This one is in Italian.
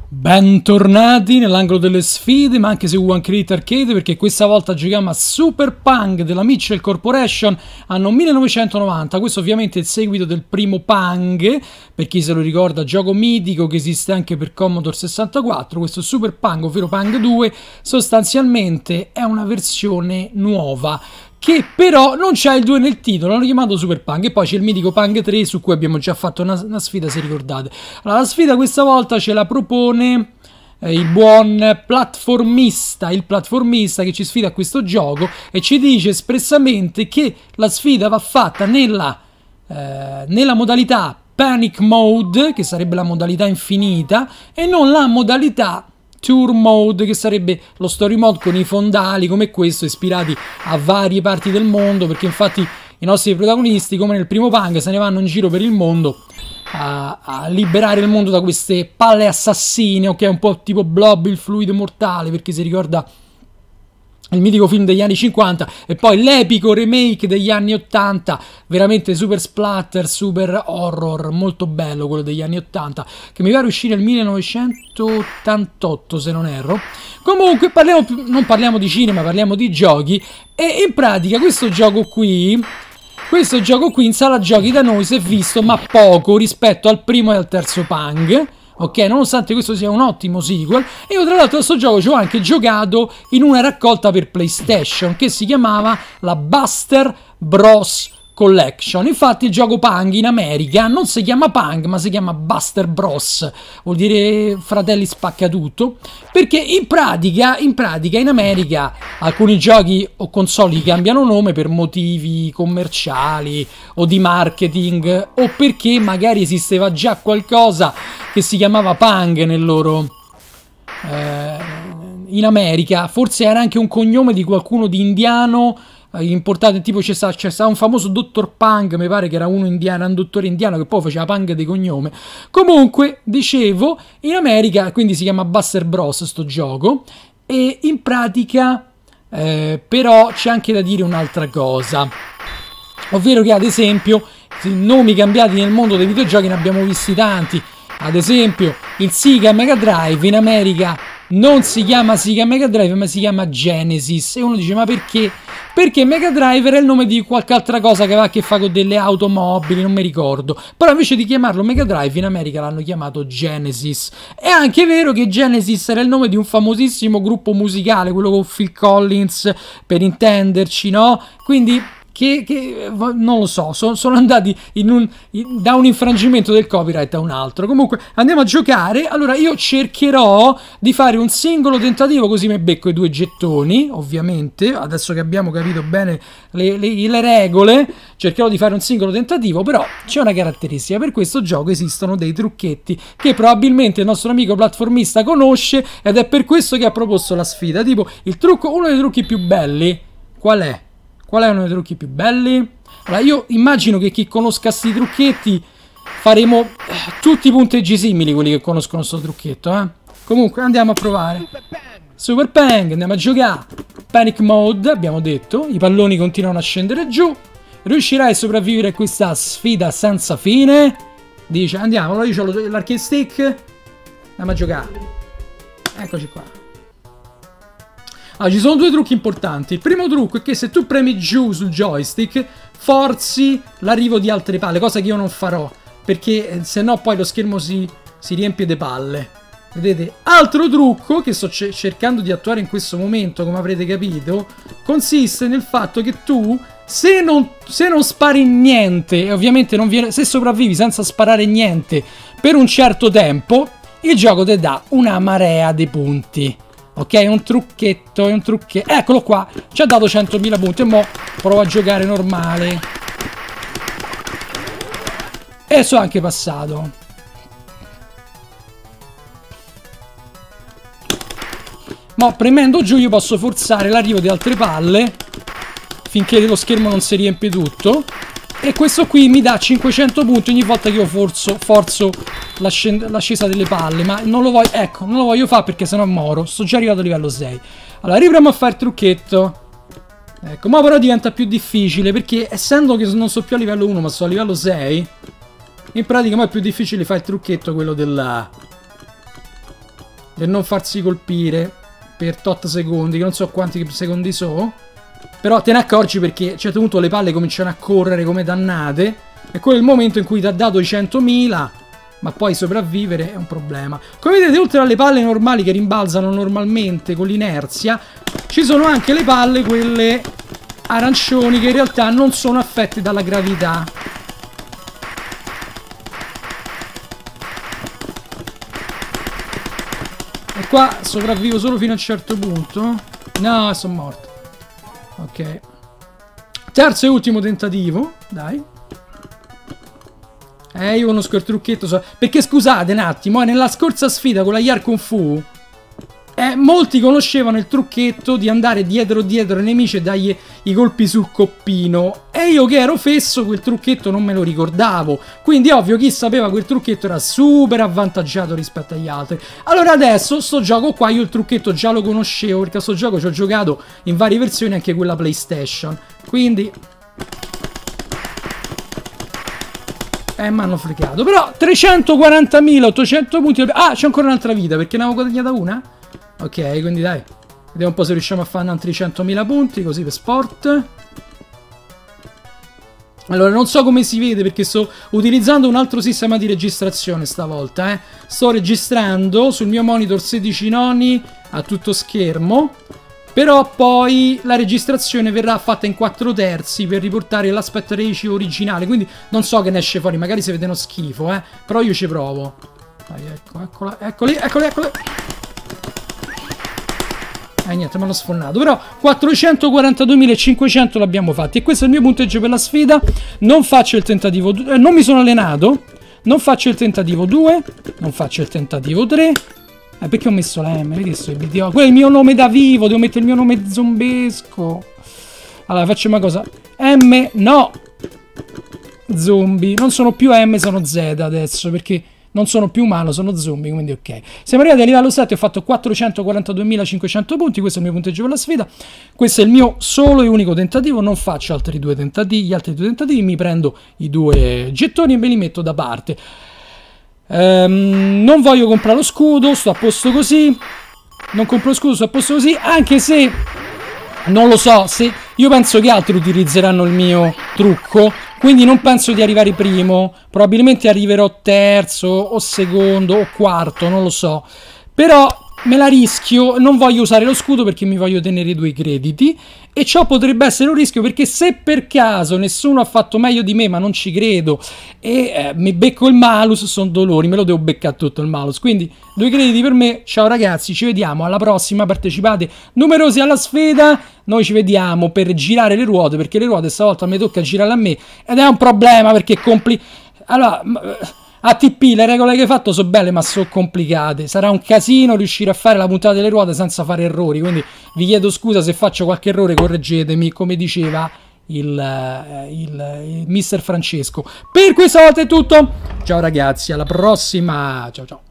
Bentornati nell'angolo delle sfide, ma anche su One Credit Arcade, perché questa volta giochiamo a Super Pang della Mitchell Corporation, anno 1990. Questo ovviamente è il seguito del primo Pang, per chi se lo ricorda, gioco mitico che esiste anche per Commodore 64. Questo Super Pang, ovvero Pang 2, sostanzialmente è una versione nuova, che però non c'ha il 2 nel titolo, l'hanno chiamato Super Pang. E poi c'è il mitico Pang 3 su cui abbiamo già fatto una sfida, se ricordate. Allora, la sfida questa volta ce la propone il buon platformista, il platformista che ci sfida a questo gioco e ci dice espressamente che la sfida va fatta nella modalità Panic Mode, che sarebbe la modalità infinita, e non la modalità Tour Mode, che sarebbe lo story mode con i fondali come questo, ispirati a varie parti del mondo, perché infatti i nostri protagonisti, come nel primo Pang, se ne vanno in giro per il mondo a liberare il mondo da queste palle assassine, ok? Un po' tipo Blob, il fluido mortale, perché si ricorda il mitico film degli anni 50, e poi l'epico remake degli anni 80, veramente super splatter, super horror, molto bello quello degli anni 80, che mi pare uscire nel 1988 se non erro. Comunque non parliamo di cinema, parliamo di giochi, e in pratica questo gioco qui in sala giochi da noi si è visto ma poco rispetto al primo e al terzo Pang. Ok, nonostante questo sia un ottimo sequel. E io tra l'altro questo gioco ci ho anche giocato in una raccolta per PlayStation che si chiamava la Buster Bros Collection. Infatti il gioco Pang in America non si chiama Pang, ma si chiama Buster Bros, vuol dire fratelli spaccatutto, perché in pratica in America alcuni giochi o consoli cambiano nome per motivi commerciali o di marketing, o perché magari esisteva già qualcosa che si chiamava Pang nel loro in America. Forse era anche un cognome di qualcuno di indiano importato, tipo c'è stato un famoso dottor Pang, mi pare che era uno indiano, un dottore indiano che poi faceva Pang di cognome. Comunque, dicevo, in America quindi si chiama Buster Bros sto gioco, e in pratica però c'è anche da dire un'altra cosa, ovvero che ad esempio nomi cambiati nel mondo dei videogiochi ne abbiamo visti tanti. Ad esempio il Sega Mega Drive in America non si chiama Sega Mega Drive, ma si chiama Genesis, e uno dice ma perché? Perché Mega Drive era il nome di qualche altra cosa che aveva a che fare con delle automobili, non mi ricordo. Però invece di chiamarlo Mega Drive in America l'hanno chiamato Genesis. È anche vero che Genesis era il nome di un famosissimo gruppo musicale, quello con Phil Collins, per intenderci, no? Quindi non lo so, sono andati da un infrangimento del copyright a un altro. Comunque andiamo a giocare. Allora io cercherò di fare un singolo tentativo, così mi becco i 2 gettoni, ovviamente, adesso che abbiamo capito bene le regole. Cercherò di fare un singolo tentativo, però c'è una caratteristica: per questo gioco esistono dei trucchetti che probabilmente il nostro amico platformista conosce, ed è per questo che ha proposto la sfida. Tipo uno dei trucchi più belli qual è? Qual è uno dei trucchi più belli? Allora, io immagino che chi conosca sti trucchetti faremo tutti punteggi simili, quelli che conoscono sto trucchetto, Comunque andiamo a provare. Super Pang, andiamo a giocare. Panic Mode, abbiamo detto. I palloni continuano a scendere giù. Riuscirai a sopravvivere a questa sfida senza fine? Dice, andiamo. Allora io ho l'arcade stick. Andiamo a giocare. Eccoci qua. Allora, ci sono 2 trucchi importanti. Il primo trucco è che se tu premi giù sul joystick forzi l'arrivo di altre palle, cosa che io non farò, perché se no poi lo schermo si riempie di palle. Vedete? Altro trucco che sto cercando di attuare in questo momento, come avrete capito, consiste nel fatto che tu, se non spari niente, e ovviamente se sopravvivi senza sparare niente per un certo tempo, il gioco ti dà una marea di punti. Ok, è un trucchetto, Eccolo qua, ci ha dato 100.000 punti. E mo provo a giocare normale. E sono anche passato. Mo premendo giù io posso forzare l'arrivo di altre palle finché lo schermo non si riempie tutto. E questo qui mi dà 500 punti ogni volta che io forzo l'ascesa delle palle. Ma non lo voglio, ecco, non lo voglio fare perché sennò moro. Sto già arrivato a livello 6. Allora riproviamo a fare il trucchetto. Ecco, ma però diventa più difficile, perché essendo che non so più a livello 1 ma sto a livello 6, in pratica ma è più difficile fare il trucchetto, quello e non farsi colpire per tot secondi, che non so quanti secondi sono, però te ne accorgi perché a un certo punto le palle cominciano a correre come dannate e quello è il momento in cui ti ha dato i 100.000, ma poi sopravvivere è un problema. Come vedete, oltre alle palle normali che rimbalzano normalmente con l'inerzia, ci sono anche le palle, quelle arancioni, che in realtà non sono affette dalla gravità. E qua sopravvivo solo fino a un certo punto. No, sono morto. Ok. Terzo e ultimo tentativo. Dai. Io conosco il trucchetto. Perché scusate un attimo, nella scorsa sfida con la Yar Kung Fu, molti conoscevano il trucchetto di andare dietro ai nemici e dargli i colpi sul coppino. E io che ero fesso quel trucchetto non me lo ricordavo. Quindi ovvio chi sapeva quel trucchetto era super avvantaggiato rispetto agli altri. Allora adesso sto gioco qua io il trucchetto già lo conoscevo, perché a sto gioco ci ho giocato in varie versioni, anche quella PlayStation. Quindi mi hanno fregato. Però 340.800 punti. Ah, c'è ancora un'altra vita, perché ne avevo guadagnata una. Ok, quindi dai, vediamo un po' se riusciamo a fare altri 100.000 punti, così per sport. Allora, non so come si vede perché sto utilizzando un altro sistema di registrazione stavolta, Sto registrando sul mio monitor 16 noni a tutto schermo, però poi la registrazione verrà fatta in 4/3 per riportare l'aspect ratio originale, quindi non so che ne esce fuori, magari si vede uno schifo, però io ci provo. Vai, ecco, eccoli. Niente, mi hanno sfonnato. Però 442.500 l'abbiamo fatti. E questo è il mio punteggio per la sfida. Non faccio il tentativo non mi sono allenato. Non faccio il tentativo 2. Non faccio il tentativo 3. Perché ho messo la M? Vedi questo video? Quello è il mio nome da vivo. Devo mettere il mio nome zombesco. Allora facciamo una cosa. M, no. Zombie. Non sono più M, sono Z adesso. Perché non sono più umano, sono zombie, quindi ok. Siamo arrivati a livello 7, ho fatto 442.500 punti, questo è il mio punteggio per la sfida. Questo è il mio solo e unico tentativo, non faccio altri due tentativi, gli altri 2 tentativi, mi prendo i 2 gettoni e me li metto da parte. Non voglio comprare lo scudo, sto a posto così. Non compro lo scudo, sto a posto così, anche se non lo so, se io penso che altri utilizzeranno il mio trucco. Quindi non penso di arrivare primo, probabilmente arriverò terzo o secondo o quarto, non lo so. Però me la rischio, non voglio usare lo scudo perché mi voglio tenere i 2 crediti. E ciò potrebbe essere un rischio perché se per caso nessuno ha fatto meglio di me, ma non ci credo, e mi becco il malus, sono dolori, me lo devo beccare tutto il malus. Quindi 2 crediti per me, ciao ragazzi, ci vediamo alla prossima, partecipate numerosi alla sfida. Noi ci vediamo per girare le ruote, perché le ruote stavolta mi tocca girarle a me ed è un problema perché allora, ATP, le regole che hai fatto sono belle ma sono complicate, sarà un casino riuscire a fare la puntata delle ruote senza fare errori, quindi vi chiedo scusa se faccio qualche errore, correggetemi, come diceva il mister Francesco. Per questa volta è tutto, ciao ragazzi, alla prossima, ciao ciao.